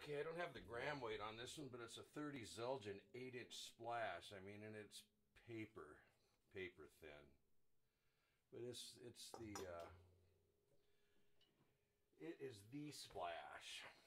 Okay, I don't have the gram weight on this one, but it's a 30 Zildjian 8-inch splash. I mean, and it's paper thin. But it is the splash.